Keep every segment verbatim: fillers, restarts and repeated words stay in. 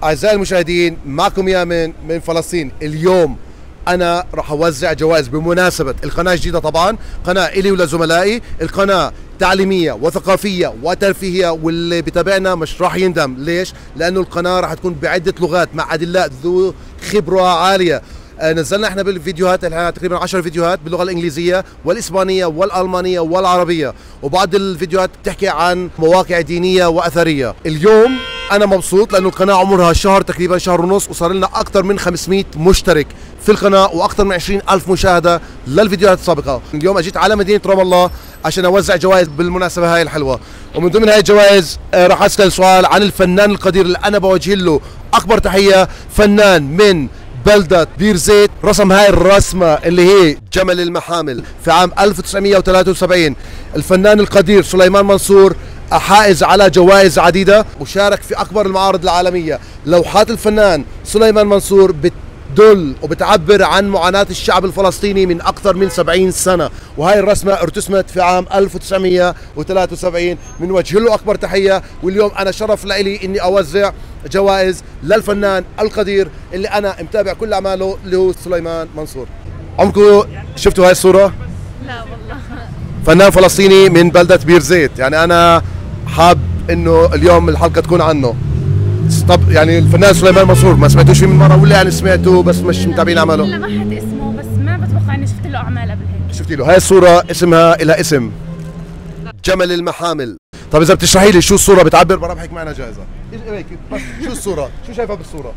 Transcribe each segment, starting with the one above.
أعزائي المشاهدين، معكم يامن من فلسطين. اليوم أنا راح أوزع جوائز بمناسبة القناة الجديدة، طبعا قناة إلي ولزملائي، القناة تعليمية وثقافية وترفيهية، واللي بتابعنا مش راح يندم. ليش؟ لأنه القناة راح تكون بعدة لغات مع أدلاء ذو خبرة عالية. نزلنا احنا بالفيديوهات تقريبا عشر فيديوهات باللغه الانجليزيه والاسبانيه والالمانيه والعربيه، وبعض الفيديوهات بتحكي عن مواقع دينيه واثريه. اليوم انا مبسوط لانه القناه عمرها شهر تقريبا شهر ونص، وصار لنا اكثر من خمسمئة مشترك في القناه واكثر من عشرين ألف مشاهده للفيديوهات السابقه. اليوم اجيت على مدينه رام الله عشان اوزع جوائز بالمناسبه هاي الحلوه، ومن ضمن هاي الجوائز راح اسال سؤال عن الفنان القدير اللي انا بوجه له اكبر تحيه. فنان من بلدة بير زيت رسم هاي الرسمة اللي هي جمل المحامل في عام ألف وتسعمئة وثلاثة وسبعين. الفنان القدير سليمان منصور حائز على جوائز عديدة، وشارك في أكبر المعارض العالمية. لوحات الفنان سليمان منصور بتدل وبتعبر عن معاناة الشعب الفلسطيني من أكثر من سبعين سنة، وهاي الرسمة ارتسمت في عام ألف وتسعمئة وثلاثة وسبعين. من وجه له أكبر تحية، واليوم أنا شرف لي إني أوزع جوائز للفنان القدير اللي أنا متابع كل أعماله اللي هو سليمان منصور. عمركم شفتوا هاي الصورة؟ لا والله. فنان فلسطيني من بلدة بير زيت، يعني أنا حاب إنه اليوم الحلقة تكون عنه. طب يعني الفنان سليمان منصور ما سمعتوش فيه من مرة ولا يعني سمعتوه بس مش متابعين أعماله؟ لا ما حد اسمه، بس ما بتوقع إني شفت له أعمال قبل هيك. شفتي له هاي الصورة اسمها لها اسم جمل المحامل. طب إذا بتشرحي لي شو الصورة بتعبر بربحك معنا جائزة. هيك بس شو الصورة؟ شو شايفة بالصورة؟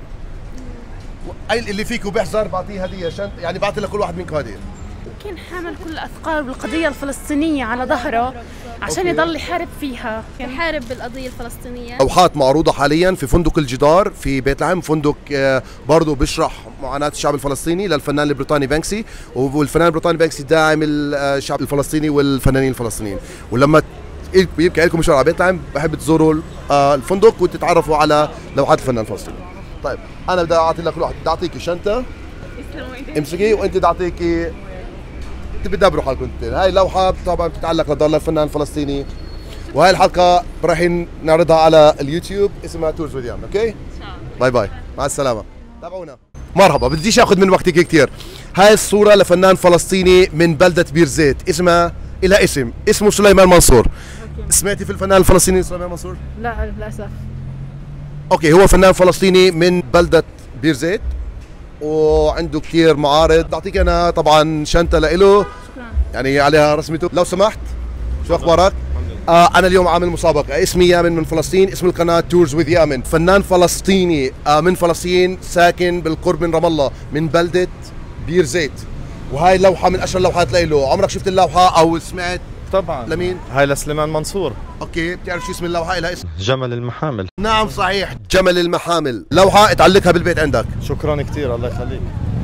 أي اللي فيكم بيحضر بعطيه هدية، شنط يعني بعطي لكل واحد منكم هدية. يمكن حامل كل أثقال بالقضية الفلسطينية على ظهره عشان يضل يحارب فيها، يحارب بالقضية الفلسطينية. لوحات معروضة حاليا في فندق الجدار في بيت لحم، فندق برضه بيشرح معاناة الشعب الفلسطيني للفنان البريطاني بانكسي، والفنان البريطاني بانكسي داعم الشعب الفلسطيني والفنانين الفلسطينيين. ولما يبقى لكم مشوار على بيت لحم بحب تزوروا الفندق وتتعرفوا على لوحات الفنان الفلسطيني. طيب انا بدي اعطي لك كل واحد، بدي اعطيكي شنطة امسكي، وانت بدي اعطيكي، انت بتدبروا حالكم. هاي لوحة طبعا بتتعلق لدار الفنان الفلسطيني، وهاي الحلقة رايحين نعرضها على اليوتيوب اسمها تورز وذ يامن. اوكي؟ باي باي، مع السلامة، تابعونا. مرحبا، بديش اخذ من وقتك كثير. هاي الصورة لفنان فلسطيني من بلدة بير زيت، اسمها إلها اسم، اسمه سليمان منصور. سمعتي في الفنان الفلسطيني سليمان منصور؟ لا للأسف. اوكي، هو فنان فلسطيني من بلدة بير زيت وعنده كثير معارض. اعطيك انا طبعا شنطه لإله شكرا، يعني عليها رسمته لو سمحت. شو اخبارك؟ آه انا اليوم عامل مسابقه، اسمي يامن من فلسطين، اسم القناه تورز وذ يامن. فنان فلسطيني آه من فلسطين، ساكن بالقرب من رام الله من بلده بير زيت، وهاي اللوحه من اشهر اللوحات لإله. عمرك شفت اللوحه او سمعت؟ طبعا. لمين؟ هاي لسليمان منصور. اوكي، بتعرف شو اسم اللوحه؟ لها اسم جمل المحامل. نعم صحيح، جمل المحامل. لوحه تعلقها بالبيت عندك. شكرا كثير، الله يخليك.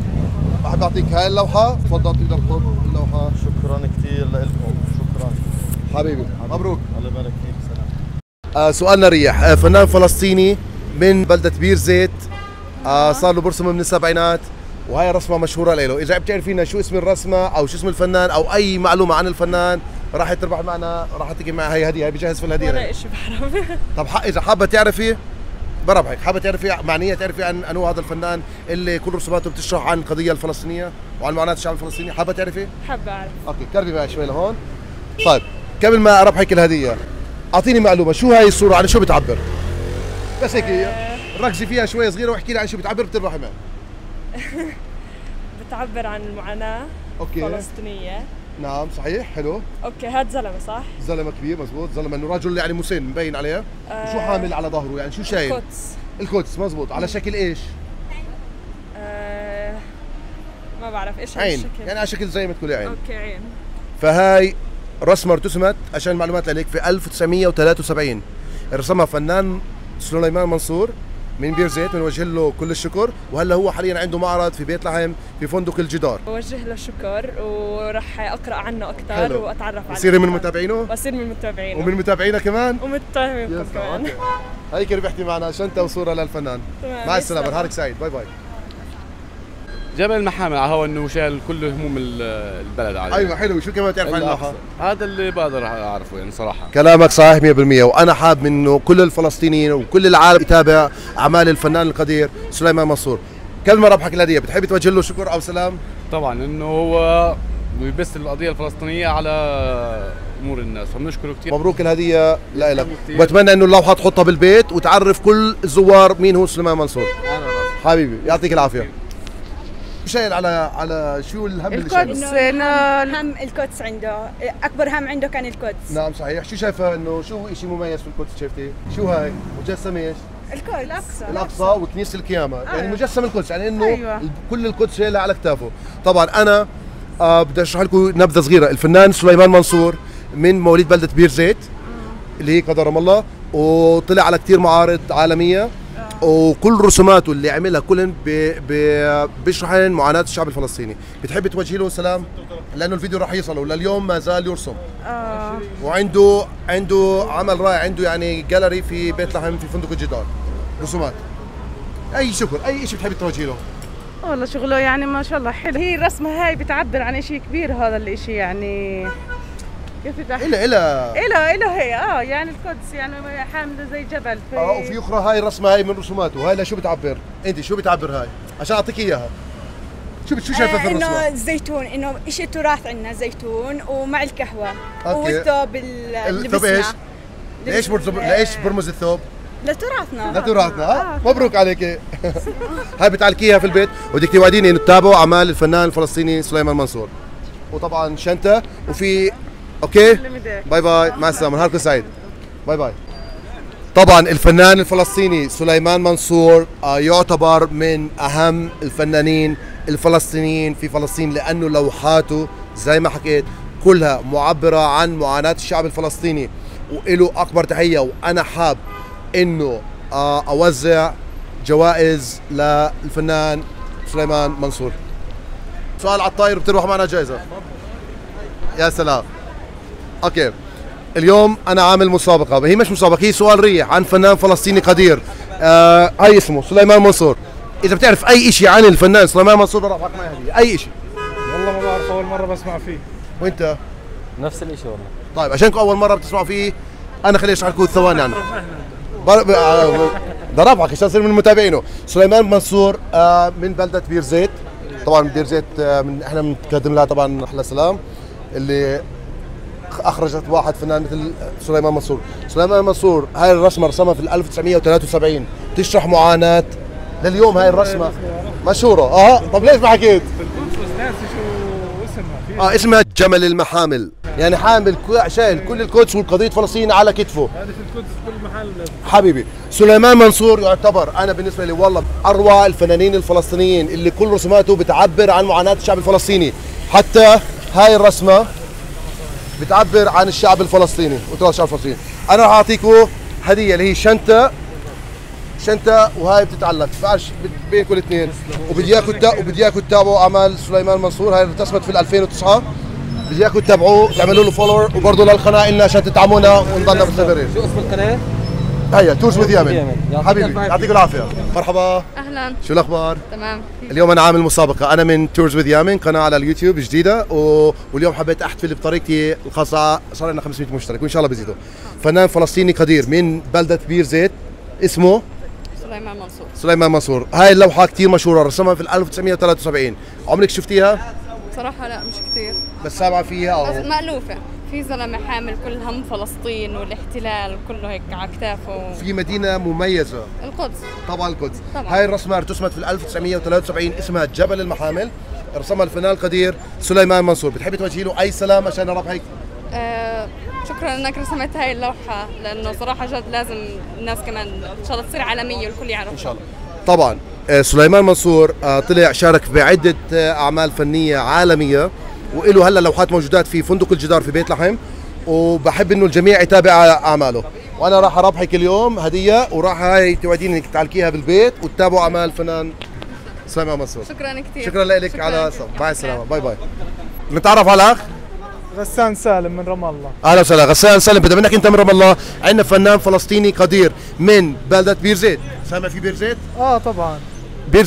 بحب اعطيك هاي اللوحه، تفضل تقدر تاخذ اللوحه. شكرا كثير لكم، شكرا حبيبي، مبروك. الله يبارك فيك. سلام. آه سؤالنا ريح. آه فنان فلسطيني من بلدة بير زيت، آه صار له برسم من السبعينات، وهي رسمة مشهورة له. إذا بتعرفينا شو اسم الرسمة أو شو اسم الفنان أو أي معلومة عن الفنان راح تربح معنا، راح تجي معها هي هدية. هي بجهز في الهدية. ولا شيء بعرف. طب إذا حابة تعرفي بربحك، حابة تعرفي معنية تعرفي عن أنو هذا الفنان اللي كل رسوماته بتشرح عن القضية الفلسطينية وعن معاناة الشعب الفلسطيني، حابة تعرفي؟ حابة أعرف. أوكي، قربي معي شوي لهون. طيب قبل ما أربحك الهدية أعطيني معلومة، شو هاي الصورة عن شو بتعبر؟ بس هيك ركزي فيها شوي صغيرة واحكي لي عن شو بتعبر بتربحي معي. بتعبر عن المعاناة اوكي الفلسطينية. نعم صحيح، حلو. اوكي، هاد زلمة صح؟ زلمة كبير مزبوط، زلمة انه رجل يعني مسن مبين عليه. آه شو حامل على ظهره يعني شو شايل؟ القدس. القدس مزبوط. على شكل ايش؟ آه ما بعرف ايش عين، الشكل. يعني على شكل زي ما تقولي عين. اوكي عين. فهاي رسمة ارتسمت عشان المعلومات عليك في ألف وتسعمئة وثلاثة وسبعين، رسمها فنان سليمان منصور من بير زيت، بنوجه له كل الشكر. وهلا هو حاليا عنده معرض في بيت لحم في فندق الجدار. بوجه له شكر وراح اقرا عنه اكثر واتعرف عليه. تصيري من متابعينه؟ واصير من متابعينه. ومن متابعينه كمان؟ ومتابعينكم كمان. هيك ربحتي معنا شنطه وصوره للفنان. مع السلامه، نهارك سعيد، باي باي. جبل المحامل على هوا انه شال كل هموم البلد عليه. ايوه حلو. شو كمان تعرف عن اللوحه؟ هذا اللي بقدر اعرفه يعني صراحه. كلامك صحيح مية بالمية، وانا حابب انه كل الفلسطينيين وكل العالم يتابع اعمال الفنان القدير سليمان منصور. كلمه ربحك الهديه بتحب توجه له شكر او سلام؟ طبعا انه هو بيبث القضيه الفلسطينيه على امور الناس، فبنشكره كثير. مبروك الهديه لك، وبتمنى انه اللوحه تحطها بالبيت وتعرف كل الزوار مين هو سليمان منصور. حبيبي يعطيك العافيه. شايل على على شو الهم اللي شايله؟ القدس انه هم القدس عنده اكبر هم عنده كان القدس. نعم صحيح. شو شايفه انه شو شيء مميز في القدس شفتي؟ شو هاي؟ مجسمه ايش؟ القدس الاقصى الاقصى وكنيسه القيامه، آه. يعني مجسم القدس، يعني انه أيوة. كل القدس شايلها على كتافه. طبعا انا آه بدي اشرح لكم نبذه صغيره. الفنان سليمان منصور من مواليد بلده بير زيت اللي هي قدر رام الله، وطلع على كثير معارض عالميه، وكل رسوماته اللي عملها كلهم بيشرح لنا معاناه الشعب الفلسطيني. بتحبي توجهي له سلام؟ لانه الفيديو راح يوصل ولليوم ما زال يرسم. اه وعنده عنده عمل رائع، عنده يعني جاليري في بيت لحم في فندق الجدار رسومات. اي شكر، اي شيء بتحبي توجهي له؟ والله شغله يعني ما شاء الله حلو. هي الرسمه هاي بتعبر عن شيء كبير، هذا الشيء يعني كيف بدي احكي؟ إلها إلها إلها إلها هي اه يعني القدس يعني حامله زي جبل. في اه وفي اخرى هاي الرسمه هاي من رسوماته. هاي لشو بتعبر؟ انت شو بتعبر هاي؟ عشان اعطيك اياها. شو شو شايفه في الرسمه؟ انه الزيتون، انه شيء تراث عندنا، زيتون ومع القهوه. أوكي. والثوب اللي الثوب ايش؟ ليش برز... ليش برمز الثوب؟ لتراثنا لتراثنا. اه مبروك عليك. هاي بتعلقيها في البيت، وبدك توعديني انه تتابعوا اعمال الفنان الفلسطيني سليمان منصور. وطبعا شنطه وفي اوكي باي باي مع السلامه، نهاركم سعيد. باي باي. طبعا الفنان الفلسطيني سليمان منصور آه يعتبر من اهم الفنانين الفلسطينيين في فلسطين، لانه لوحاته زي ما حكيت كلها معبره عن معاناه الشعب الفلسطيني، وله اكبر تحيه. وانا حاب انه آه اوزع جوائز للفنان سليمان منصور. سؤال على الطاير بتروح معنا جائزه. يا سلام. اوكي اليوم انا عامل مسابقه، هي مش مسابقه، هي سؤال ريح عن فنان فلسطيني قدير. آه هاي اسمه سليمان منصور. اذا بتعرف اي شيء عن الفنان سليمان منصور برافق معي هديه، اي شيء. والله ما بعرف، اول مره بسمع فيه. وانت؟ نفس الشيء والله. طيب عشانكم اول مره بتسمعوا فيه انا خليني اشرح لكم ثواني عنه. ضربك عشان تصير من متابعينه. سليمان منصور آه من بلده بير زيت. طبعا بير زيت آه من احنا بنقدم لها طبعا احلى سلام، اللي اخرجت واحد فنان مثل سليمان منصور. سليمان منصور هاي الرسمه رسمها في ألف وتسعمئة وثلاثة وسبعين، تشرح معاناه لليوم. هاي الرسمه مشهوره. اه طب ليش ما حكيت؟ اه اسمها جمل المحامل، يعني حامل شايل كل القدس والقضيه فلسطين على كتفه. هذا في القدس في كل محل. حبيبي سليمان منصور يعتبر انا بالنسبه لي والله اروع الفنانين الفلسطينيين اللي كل رسوماته بتعبر عن معاناه الشعب الفلسطيني. حتى هاي الرسمه بتعبر عن الشعب الفلسطيني وتراث الشعب الفلسطيني. انا راح اعطيكم هديه اللي هي شنطه شنطه، وهاي بتتعلق بعرفش بينكم الاثنين. وبدي اياكم وبدي اياكم تتابعوا اعمال سليمان منصور. هاي ارتسمت في ألفين وتسعة. بدي اياكم تتابعوه، تعملوا له فولور، وبرضه للقناه لنا عشان تدعمونا ونضلنا مستمرين. شو اسم القناه؟ هيا تورز وذ يامن. حبيبي يعطيكم العافيه. مرحبا. اهلا. شو الاخبار؟ تمام. اليوم انا عامل مسابقه، انا من تورز وذ يامن، قناه على اليوتيوب جديده، و... واليوم حبيت احتفل بطريقتي الخاصه. صار لنا خمسمئة مشترك وان شاء الله بيزيدوا. فنان فلسطيني قدير من بلده بير زيت اسمه سليمان منصور. سليمان منصور. هاي اللوحه كثير مشهوره، رسمها في ألف وتسعمئة وثلاثة وسبعين. عمرك شفتيها؟ صراحة لا مش كثير، بس سامعه فيها او بس مألوفة. في زلمة حامل كل هم فلسطين والاحتلال كله هيك على كتافه. في مدينه مميزه القدس. طبعا القدس. طبعا. هاي الرسمه ارتسمت في ألف وتسعمئة وثلاثة وسبعين، اسمها جبل المحامل، رسمها الفنان القدير سليمان منصور. بتحبي توجهي له اي سلام عشان ربحك؟ آه شكرا انك رسمت هاي اللوحة، لانه صراحة جد لازم الناس كمان ان شاء الله تصير عالمية والكل يعرف. ان شاء الله. طبعا سليمان منصور طلع شارك بعده اعمال فنيه عالميه، وله هلا لوحات موجودات في فندق الجدار في بيت لحم، وبحب انه الجميع يتابع اعماله. وانا راح اربحك اليوم هديه، وراح هاي توعديني انك تعلقيها بالبيت وتتابعوا اعمال الفنان سليمان منصور. شكرا كثير. شكرا لك على مع السلامه. باي باي. نتعرف على الاخ غسان سالم من رام الله. اهلا وسهلا غسان سالم، بدنا منك انت من رام الله. عندنا فنان فلسطيني قدير من بلده بير زيت. سامع في بير زيت؟ اه طبعا. بير زيت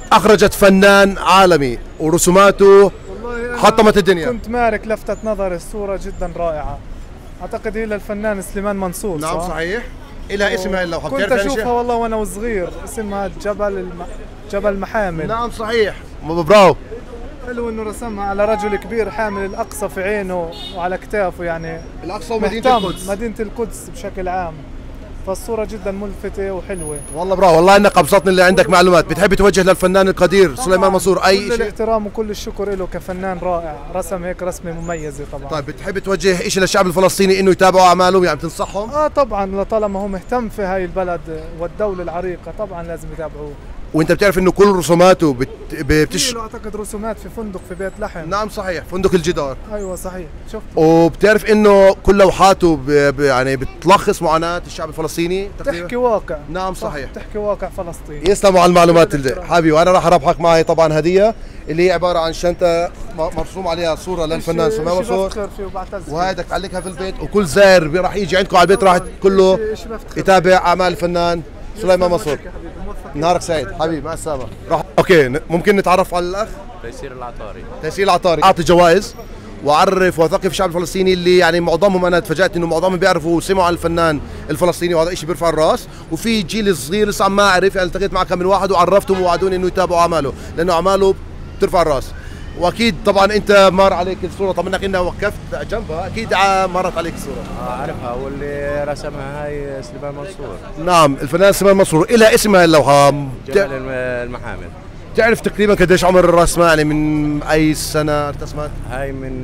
اخرجت فنان عالمي ورسوماته حطمت الدنيا. كنت مارك لفتت نظري الصورة جدا رائعة. اعتقد هي للفنان سليمان منصور. نعم صح؟ صحيح. إلها اسم هاي اللوحة. كنت اشوفها والله وانا وصغير، اسمها جبل الم... جبل محامل. نعم صحيح. برافو. حلو انه رسمها على رجل كبير حامل الاقصى في عينه وعلى كتافه، يعني الاقصى ومدينة القدس. مدينة القدس بشكل عام. فالصورة جدا ملفتة وحلوة. والله برافو، والله انك ابسطني اللي عندك معلومات. بتحب توجه للفنان القدير سليمان منصور اي شيء؟ كل الاحترام وكل الشكر له كفنان رائع، رسم هيك رسمة مميزة طبعا. طيب بتحب توجه شيء للشعب الفلسطيني انه يتابعوا اعمالهم، يعني تنصحهم؟ اه طبعا، لطالما هو مهتم في هاي البلد والدولة العريقة طبعا لازم يتابعوه. وانت بتعرف انه كل رسوماته بت... بتش... له اعتقد رسومات في فندق في بيت لحم. نعم صحيح، فندق الجدار. ايوه صحيح، شفت. وبتعرف انه كل لوحاته ب... ب... يعني بتلخص معاناة الشعب الفلسطيني تقريبا؟ تحكي واقع. نعم صحيح، تحكي واقع فلسطين. يسلموا على المعلومات اللي حبيبي. وانا راح اربحك معي طبعا هدية اللي هي عبارة عن شنطة مرسوم عليها صورة للفنان سليمان منصور، وهي بدك تعلقها في البيت، وكل زائر راح يجي عندكم على البيت راح كله يتابع اعمال الفنان سليمان منصور. نهارك سعيد حبيبي، مع السلامة. راح اوكي، ممكن نتعرف على الاخ تيسير العطاري. تيسير العطاري. اعطي جوائز واعرف واثقف الشعب الفلسطيني اللي يعني معظمهم انا تفاجات انه معظمهم بيعرفوا وسمعوا عن الفنان الفلسطيني، وهذا شيء بيرفع الراس. وفي جيل صغير لسه ما اعرف، يعني التقيت مع كم من واحد وعرفتهم ووعدوني انه يتابعوا اعماله لانه اعماله بترفع الراس. واكيد طبعا انت مر عليك الصوره، طبعا انك انت وقفت جنبها اكيد مرت عليك الصوره. اه عارفها، واللي رسمها هاي سليمان منصور. نعم الفنان سليمان منصور. الى اسمها اللوحه جبل المحامل. تعرف تقريبا قديش عمر الرسمه؟ يعني من اي سنه ارتسمت؟ هاي من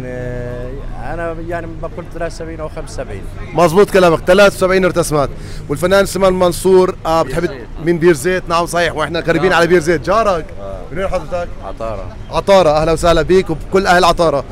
انا يعني بقول ثلاثة وسبعين او خمسة وسبعين. مزبوط كلامك، ثلاثة وسبعين ارتسمت. والفنان سليمان منصور آه بتحب من بير زيت. نعم صحيح، واحنا قريبين على بير زيت جارك. من وين حضرتك؟ عطاره. عطاره، اهلا وسهلا بيك وبكل اهل عطاره.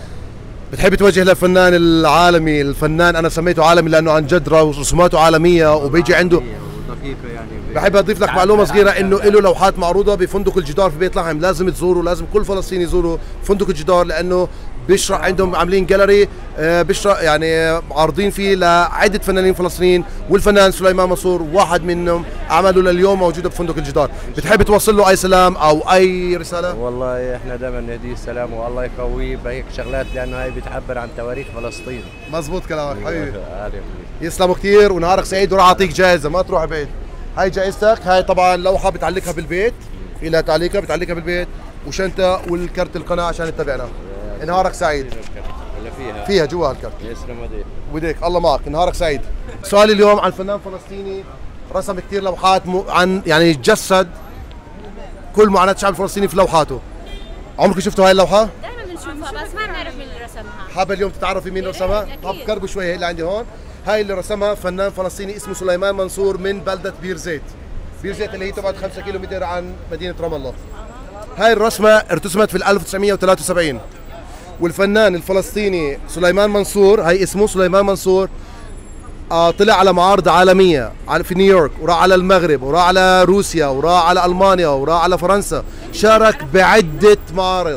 بتحب توجه للفنان العالمي، الفنان انا سميته عالمي لانه عن جد رسوماته عالميه وبيجي عنده يعني. بحب اضيف لك معلومه صغيره انه له لوحات معروضه بفندق الجدار في بيت لحم، لازم تزوروا، لازم كل فلسطيني يزوروا فندق الجدار لانه بيشرح، عندهم عاملين جاليري بيشرح يعني عارضين فيه لعده فنانين فلسطينيين، والفنان سليمان منصور واحد منهم. اعماله لليوم موجوده بفندق الجدار. بتحب توصل له اي سلام او اي رساله؟ والله احنا دائما نهديه السلام والله يقويه بهيك شغلات لانه هي بتعبر عن تواريخ فلسطين. مزبوط كلامك حبيبي. يسلموا كثير ونهارك سعيد، وراح اعطيك جائزه ما تروح بعيد. هاي جائزتك، هاي طبعا لوحه بتعلقها بالبيت، إلها تعليقها بتعلقها بالبيت، وشنطه والكرت القناه عشان تتابعنا. نهارك سعيد. ولا فيها؟ فيها جوا الكرت. يسلم ايديك. وديك الله معك. نهارك سعيد. سؤالي اليوم عن فنان فلسطيني رسم كثير لوحات م... عن يعني جسد كل معاناه الشعب الفلسطيني في لوحاته. عمرك شفتوا هاي اللوحه؟ دائما بنشوفها بس ما بنعرف مين اللي رسمها. حابه اليوم تتعرفي مين رسمها؟ طب قربوا شوي. هي اللي عندي هون، هاي اللي رسمها فنان فلسطيني اسمه سليمان منصور من بلده بير زيت. بير زيت اللي هي تبعد خمسة كيلومتر عن مدينه رام الله. هاي الرسمه ارتسمت في ألف وتسعمئة وثلاثة وسبعين. والفنان الفلسطيني سليمان منصور، هاي اسمه سليمان منصور، آه طلع على معارض عالميه في نيويورك، وراح على المغرب، وراح على روسيا، وراح على المانيا، وراح على فرنسا، شارك بعده معارض.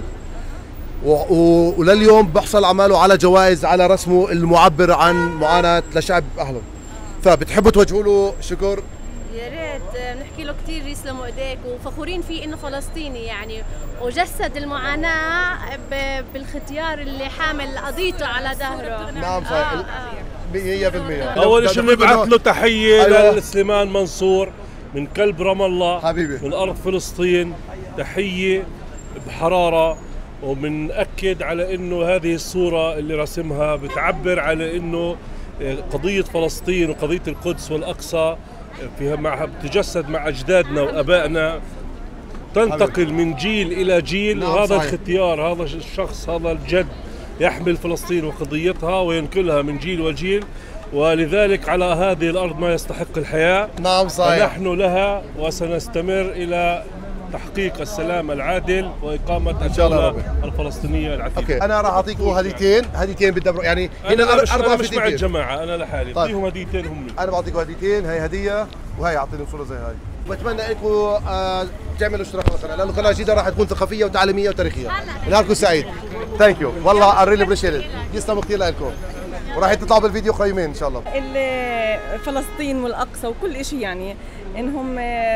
ولليوم بحصل اعماله على جوائز على رسمه المعبر عن معاناه لشعب اهله. فبتحبوا توجهوا له شكر؟ يا ريت نحكي له كثير يسلموا ايديك، وفخورين فيه انه فلسطيني يعني، وجسد المعاناه بالختيار اللي حامل قضيته على ظهره. نعم صحيح. آه مئة بالمئة. اول شيء نبعث له تحيه. أيوة. لسليمان منصور من قلب رام الله حبيبي، من ارض فلسطين، تحيه بحراره. وبنأكد على انه هذه الصورة اللي رسمها بتعبر على انه قضية فلسطين وقضية القدس والأقصى فيها مع بتجسد مع أجدادنا وأبائنا، تنتقل من جيل إلى جيل. نعم وهذا صحيح. الختيار، هذا الشخص، هذا الجد يحمل فلسطين وقضيتها وينقلها من جيل وجيل، ولذلك على هذه الأرض ما يستحق الحياة. نعم صحيح. ونحن لها وسنستمر إلى تحقيق السلام العادل وإقامة الدولة الفلسطينية العتيقة. اوكي انا راح اعطيكم هديتين، هديتين بدبر يعني هنا اربع مش مع الجماعة، انا لحالي اعطيهم هديتين هم. انا بعطيكم هديتين، هي هدية وهي اعطيني صورة زي هاي. وبتمنى انكم آه تعملوا اشتراك مثلا لانه قناة جديدة راح تكون ثقافية وتعليمية وتاريخية. نهاركم سعيد. ثانك يو والله اريلي ابريشيت. يسلموا كثير لكم. وراح تطلعوا بالفيديو قيمين ان شاء الله. فلسطين والاقصى وكل شيء يعني انهم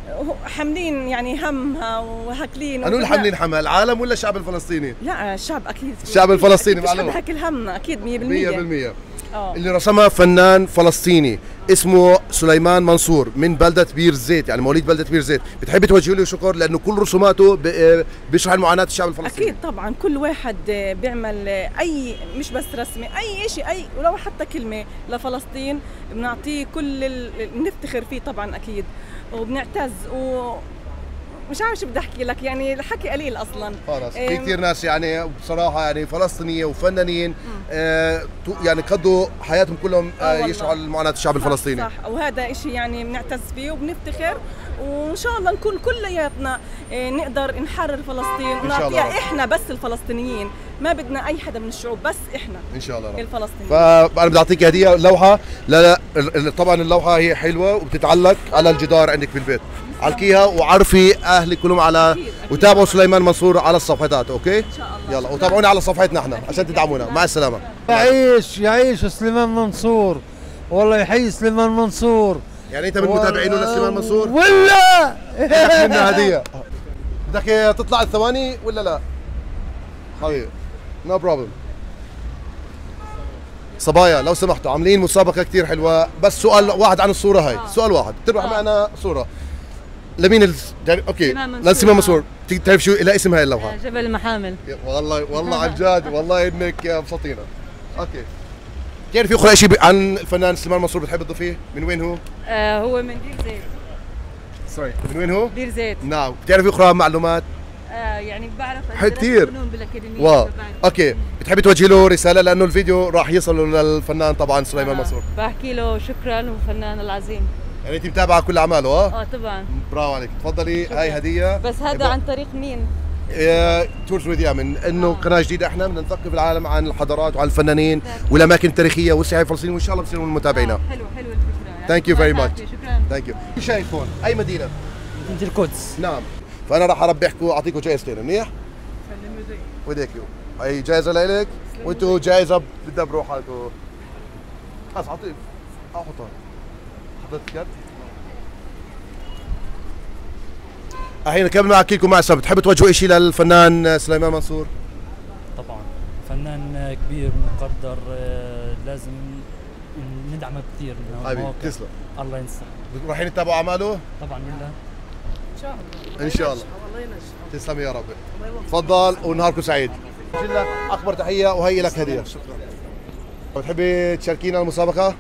حاملين يعني همها وهاكلين. أنو اللي حاملين همها، العالم ولا الشعب الفلسطيني؟ لا الشعب اكيد. الشعب الفلسطيني مش حد معلوم. هاكل همنا اكيد مية مية بالمية. بالمية. اه اللي رسمها فنان فلسطيني اسمه سليمان منصور من بلدة بير زيت، يعني مواليد بلدة بير زيت. بتحبي توجهي له شكر لأنه كل رسوماته بيشرح معاناة الشعب الفلسطيني؟ اكيد طبعا، كل واحد بيعمل اي مش بس رسمه، اي شيء، اي ولو حتى كلمه لفلسطين بنعطيه كل ال... بنفتخر فيه طبعا اكيد، وبنعتز و مش عارف شو بدي احكي لك، يعني الحكي قليل اصلا. خلص في كثير ناس يعني بصراحه يعني فلسطينيه وفنانين آه يعني قضوا حياتهم كلهم آه يشرحوا معاناه الشعب صح الفلسطيني. صح، وهذا شيء يعني بنعتز فيه وبنفتخر، وان شاء الله نكون كلياتنا آه نقدر نحرر فلسطين ونعطيها احنا بس الفلسطينيين، ما بدنا اي حدا من الشعوب، بس احنا ان شاء الله الفلسطينيين. فانا بدي اعطيك هديه لوحه. لا لا طبعا اللوحه هي حلوه وبتتعلق على الجدار عندك بالبيت، علقيها وعرفي اهلك كلهم على أكيد أكيد. وتابعوا سليمان منصور على الصفحات. اوكي ان شاء الله. يلا وتابعونا على صفحتنا احنا عشان تدعمونا. مع السلامه. يعيش يعيش سليمان منصور، والله يحيي سليمان منصور. يعني انت من متابعينه لسليمان منصور ولا بدك منا هديه؟ بدك تطلع الثواني ولا لا حبيبي؟ نو بروبلم. صبايا لو سمحتوا عاملين مسابقه كثير حلوه، بس سؤال واحد عن الصوره هاي. آه. سؤال واحد تربح آه. معنا صوره لمين ال... اوكي لسليمان منصور. تعرف شو لها اسم هاي اللوحه؟ جبل المحامل. والله والله عن جد والله انك مبسوطينا. اوكي بتعرف في اخرى شيء عن الفنان سليمان منصور بتحب تضيفيه؟ من وين هو؟ آه هو من بير زيت. سوري من وين هو؟ بير زيت. نعم. بتعرفي اخرى معلومات؟ آه يعني بعرف كثير. واو اوكي بتحبي توجهي له رساله لانه الفيديو راح يصل للفنان طبعا سليمان منصور؟ آه. بحكي له شكرا وفنان العظيم. يعني انت متابعه كل اعماله؟ اه اه طبعا. برافو عليك. تفضلي هاي هديه. بس هذا يبقى. عن طريق مين؟ تورز وذ يامن، انه آه. قناه جديده احنا بدنا نثقف العالم عن الحضارات وعن الفنانين والاماكن التاريخيه والسياحه الفلسطينيه، وان شاء الله بصيروا من متابعينا. آه. حلو حلو الفكره. ثانك يو فيري ماتش. شكرا. ثانك يو. شايف هون اي مدينه؟ مدينه القدس. نعم. فانا راح اربحكم اعطيكم جائزتين منيح؟ وديك يو هي جائزه لك وانتم جائزه بتدبروا حالكم. خلص اعطيك احطها. حطيت كرت. الحين كم نحكي لكم مع السبب، بتحبوا توجهوا شيء للفنان سليمان منصور؟ طبعا فنان كبير مقدر، لازم ندعمه كثير من حبيبي تسلم. الله ينصر. رايحين تتابعوا اعماله؟ طبعا لله ان شاء الله. ان شاء الله. تسلم يا رب. تفضل ونهاركم سعيد. لك اكبر تحيه وهي لك هديه. شكرا. بتحبي تشاركينا المسابقه؟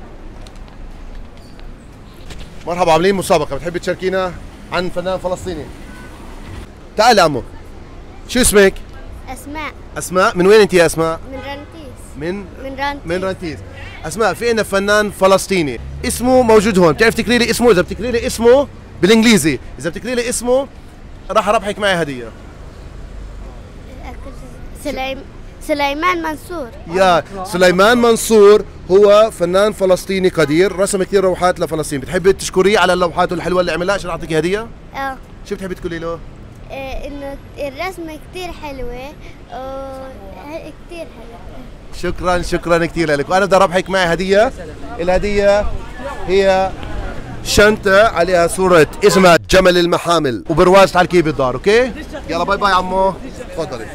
مرحبا عاملين مسابقه، بتحبي تشاركينا عن فنان فلسطيني؟ تعال عمو. شو اسمك؟ اسماء. اسماء من وين انت يا اسماء؟ من رنتيس. من من رنتيس. من رنتيس. اسماء في عندنا فنان فلسطيني اسمه موجود هون، بتعرف تقري لي اسمه؟ اذا بتقري لي اسمه بالانجليزي، اذا بتقري لي اسمه راح اربحك معي هديه. سليم سليمان منصور. يا سليمان منصور هو فنان فلسطيني قدير، رسم كثير لوحات لفلسطين. بتحبي تشكريه على اللوحات الحلوه اللي عملها عشان اعطيك هديه؟ اه. شو بتحبي تقولي له؟ إيه انه الرسمه كثير حلوه كثير حلوه. شكرا شكرا كثير لك، وانا بدي اربحك معي هديه. الهديه هي شنطه عليها صوره اسمها جمل المحامل وبرواز تعلقيه بالدار. اوكي يلا باي باي عمو. تفضلي.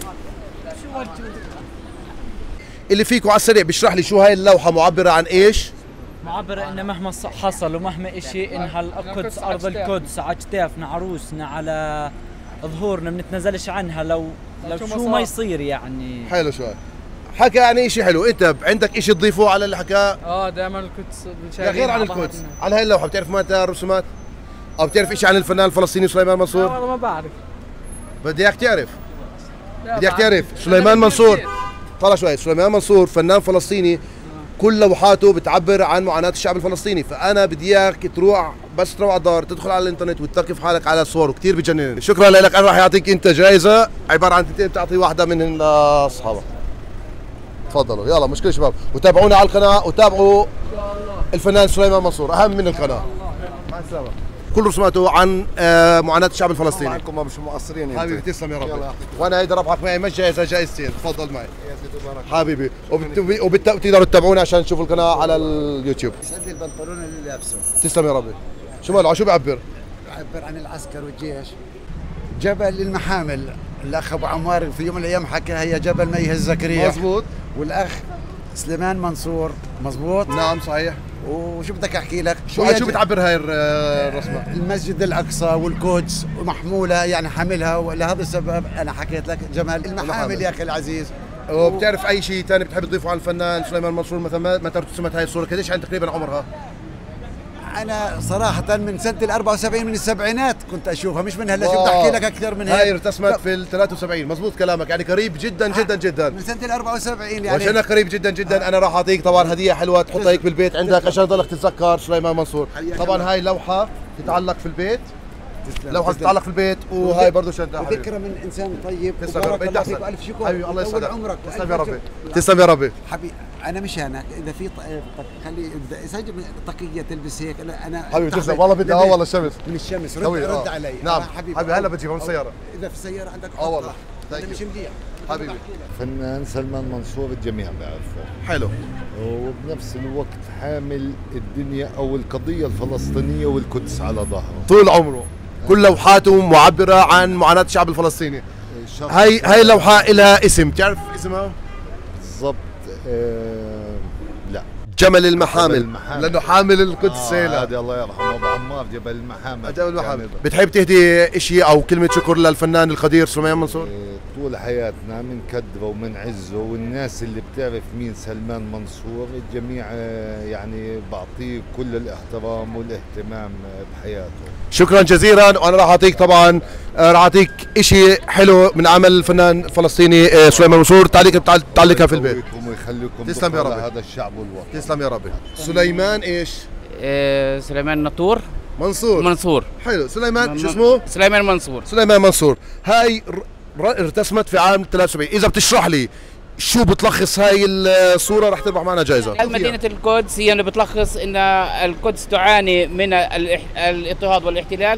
اللي فيكم على السريع بيشرح لي شو هاي اللوحه معبره عن ايش؟ معبره انه مهما حصل ومهما شيء انها القدس ارض القدس على كتافنا عروسنا على ظهورنا، ما بنتنازلش عنها لو لو شو ما يصير يعني. حلو شوي. حكى يعني شيء حلو. انت عندك شيء تضيفه على اللي حكاه؟ اه دائما القدس لا غير عن القدس، عن هاي اللوحه بتعرف مالتها الرسومات؟ او بتعرف شيء عن الفنان الفلسطيني سليمان منصور؟ لا والله ما بعرف. بدي اياك تعرف. بدي اياك تعرف سليمان منصور. طلع شوي. سليمان منصور فنان فلسطيني كل لوحاته بتعبر عن معاناة الشعب الفلسطيني، فأنا بدي إياك تروح بس تروح على الدار تدخل على الإنترنت وتثقف حالك على الصور وكثير بجنن. شكرا لك. أنا راح أعطيك أنت جائزة عبارة عن تنتين بتعطي واحدة من أصحابك. تفضلوا يلا مشكلة شباب، وتابعونا على القناة وتابعوا الفنان سليمان منصور أهم من القناة. مع السلامة. كل رسوماته عن معاناة الشعب الفلسطيني. معكم مش مقصرين. حبيبي تسلم يا رب. وانا هيدا ربحك معي مش جائزة جائزتين. تفضل معي حبيبي. وبتقدروا تتابعونا عشان تشوفوا القناة على اليوتيوب. سد البنطلون اللي لابسه. تسلم يا ربي. شو ماله شو بيعبر؟ يعبر عن العسكر والجيش. جبل المحامل، الاخ ابو عمار في يوم من الايام حكى هي جبل ما يهزك ريح. مزبوط. والاخ سليمان منصور مزبوط. نعم صحيح. وشو بدك احكي لك؟ شو شو بتعبر هاي الرسمه؟ المسجد الاقصى والقدس ومحموله يعني حملها، ولهذا السبب انا حكيت لك جمال المحامل يا اخي العزيز. وبتعرف اي شيء ثاني بتحب تضيفه على الفنان سليمان منصور مثلا متى رسمت هاي الصوره؟ قديش عن تقريبا عمرها؟ انا صراحه من سنه ال أربعة وسبعين من السبعينات كنت اشوفها، مش من هلا. شو بدي احكي لك اكثر من هيك؟ هاي ارتسمت في ال ثلاثة وسبعين، مزبوط كلامك، يعني قريب جدا جدا جدا من سنه ال أربعة وسبعين يعني. وعشان قريب جدا جدا انا راح اعطيك طبعا هديه حلوه تحطها هيك بالبيت عندك عشان تضلك تتذكر سليمان منصور. طبعا هاي لوحه تتعلق في البيت، لوحه تتعلق في البيت، وهاي برضه شنطه ذكرى من انسان طيب. تسلم يا ربي، انت احسن. الف شكر حبيبي الله يسعدك. عمرك. تسلم يا ربي. تسلم يا ربي. حبيبي انا مشانك اذا في خلي سجل طاقيه تلبس هيك. انا حبيبي تسلم والله بدي. اه والله الشمس من الشمس. رد, رد علي. نعم حبيبي حبيبي هلا بجيبها من السياره. اذا في السياره عندك اه والله انا مش مديع حبيبي. فنان سلمان منصور الجميع بيعرفه. حلو. وبنفس الوقت حامل الدنيا او القضيه الفلسطينيه والقدس على ظهره طول عمره. كل لوحاته معبره عن معاناه الشعب الفلسطيني. هاي هاي اللوحه لها اسم، تعرف اسمها؟ بالضبط. آه لا جمل المحامل, المحامل. لانه حامل القدس. آه هذا الله يرحمه ابو عمار جبل المحامل. جبل المحامل. بتحب تهدي شيء او كلمه شكر للفنان القدير سليمان منصور؟ طول حياتنا من كدره ومن عزه، والناس اللي بتعرف مين سلمان منصور الجميع يعني بعطيه كل الاحترام والاهتمام بحياته. شكرا جزيلا. وانا راح اعطيك طبعا راح اعطيك شيء حلو من عمل الفنان الفلسطيني سليمان منصور، تعليق تعلقها في البيت. ويخليكم تسلم يا ربي. هذا الشعب والوطن. تسلم يا ربي. سليمان ايش؟ إيه سليمان نطور منصور. منصور. حلو. سليمان شو اسمه؟ سليمان منصور. سليمان منصور. هاي ارتسمت في عام ثلاثة وسبعين. اذا بتشرح لي شو بتلخص هاي الصورة رح تربح معنا جائزة. مدينة القدس هي اللي بتلخص ان القدس تعاني من الاضطهاد والاحتلال،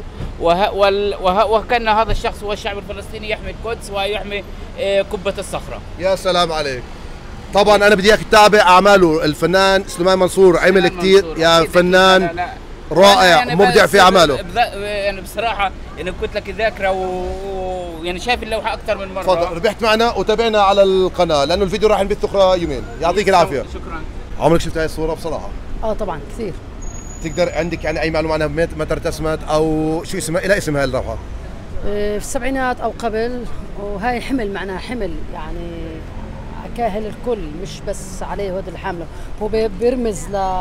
وكان هذا الشخص هو الشعب الفلسطيني يحمي القدس ويحمي قبة الصخرة. يا سلام عليك. طبعا انا بدي اياك تتابع اعماله. الفنان سليمان منصور عمل كثير يا فنان لا لا. رائع مبدع في اعماله. يعني بصراحه يعني قلت لك الذاكره ويعني شايف اللوحه اكثر من مره. تفضل ربحت معنا وتابعنا على القناه لانه الفيديو راح ينبث اخرى يومين. يعطيك العافيه. شكرا. عمرك شفت هاي الصوره بصراحه؟ اه طبعا كثير. تقدر عندك يعني اي معلومه عنها متى ارتسمت او شو اسمها؟ لها اسم هاي اللوحه؟ في السبعينات او قبل، وهاي حمل معناها حمل يعني كاهل الكل مش بس عليه هذا الحامله. هو بيرمز ل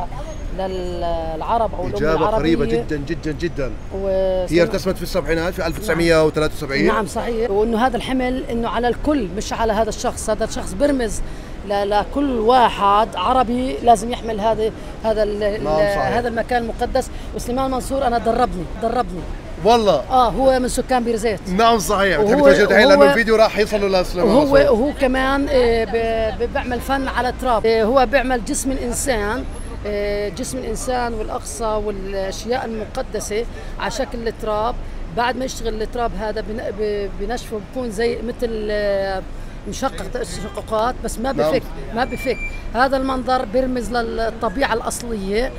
للعرب او الامه العربيه. إجابة قريبة جدا جدا جدا. هي ارتسمت في السبعينات في ألف وتسعمئة وثلاثة وسبعين. نعم صحيح. وانه هذا الحمل انه على الكل مش على هذا الشخص. هذا الشخص بيرمز لكل واحد عربي لازم يحمل هذا هذا هذا المكان المقدس. وسليمان منصور انا دربني دربني والله. اه هو من سكان بير زيت. نعم صحيح. بتحب توجه تحيه لانه الفيديو راح يوصل لسليمان منصور. وهو وهو كمان بيعمل فن على تراب. هو بيعمل جسم الانسان، جسم الانسان والاقصى والاشياء المقدسه على شكل التراب. بعد ما يشتغل التراب هذا بنشفه بكون زي مثل مشقق تشققات بس ما بفك ما بفك. هذا المنظر بيرمز للطبيعه الاصليه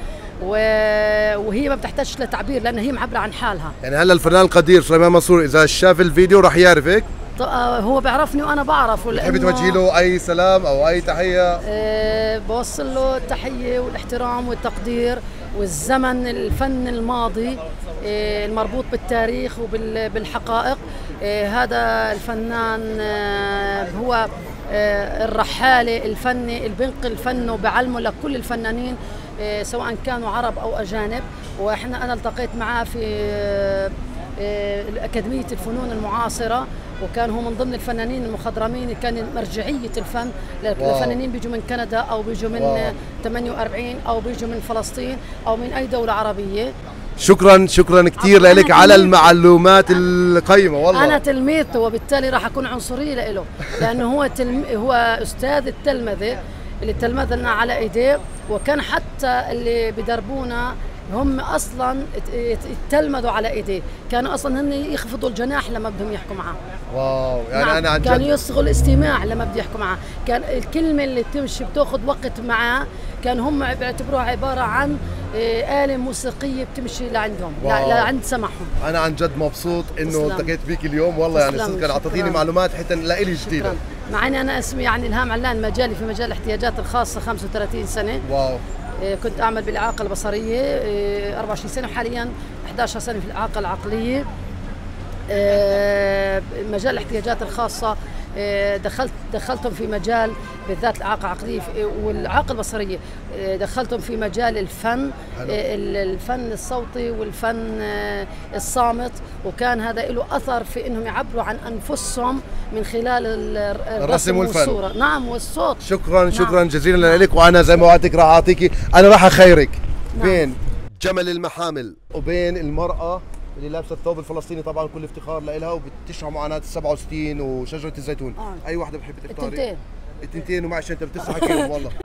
وهي ما بتحتاجش لتعبير لان هي معبره عن حالها. يعني هلا الفنان القدير سليمان منصور اذا شاف الفيديو راح يعرفك؟ هو بيعرفني وانا بعرفه. بتحبي توجهي له اي سلام او اي تحيه؟ أه بوصل له التحيه والاحترام والتقدير والزمن الفن الماضي أه المربوط بالتاريخ وبالحقائق. أه هذا الفنان أه هو أه الرحاله الفني اللي بينقل فنه بعلمه لكل الفنانين أه سواء كانوا عرب او اجانب. واحنا انا التقيت معاه في أه أكاديمية الفنون المعاصرة، وكان هو من ضمن الفنانين المخضرمين. كان مرجعية الفن للفنانين بيجوا من كندا أو بيجوا من واو. ثمانية وأربعين أو بيجوا من فلسطين أو من أي دولة عربية. شكرا شكرا كثير لك على المعلومات القيمة والله. أنا تلميذته وبالتالي راح أكون عنصرية له لأنه هو تلم... هو أستاذ التلمذة اللي تلمذ لنا على ايديه، وكان حتى اللي بدربونا هم اصلا تلمذوا على ايديه، كانوا اصلا هن يخفضوا الجناح لما بدهم يحكوا معاه. واو يعني نعم. انا عن جد كانوا يصغوا الاستماع لما بده يحكوا معاه، كان الكلمه اللي تمشي بتاخذ وقت معاه كان هم بيعتبروها عباره عن آلة موسيقية بتمشي لعندهم لعند سمعهم. أنا عن جد مبسوط إنه التقيت بيك اليوم والله، يعني صدقا أعطيتيني معلومات حتى لإلي جديدة. مع إني أنا اسمي يعني إلهام علان، مجالي في مجال الاحتياجات الخاصة خمسة وثلاثين سنة. واو. كنت أعمل بالإعاقة البصرية أربعة وعشرين سنة، وحاليا إحدى عشرة سنة في الإعاقة العقلية. مجال الاحتياجات الخاصة دخلت دخلتهم في مجال بالذات الإعاقة العقلية والإعاقة البصرية، دخلتهم في مجال الفن، الفن الصوتي والفن الصامت، وكان هذا له أثر في إنهم يعبروا عن أنفسهم من خلال الرسم والصورة. نعم والصوت. شكرا شكرا نعم. جزيلا لك، وأنا زي ما وعدتك راح أعطيكي، أنا راح أخيرك نعم. بين جمل المحامل وبين المرأة اللي لابسه الثوب الفلسطيني، طبعا كل افتخار لها وبتشرح معاناه ال سبعة وستين وشجره الزيتون. آه. اي واحده بحب تختاري؟ التنتين. التنتين، ومعلش انت بتسحكيهم والله.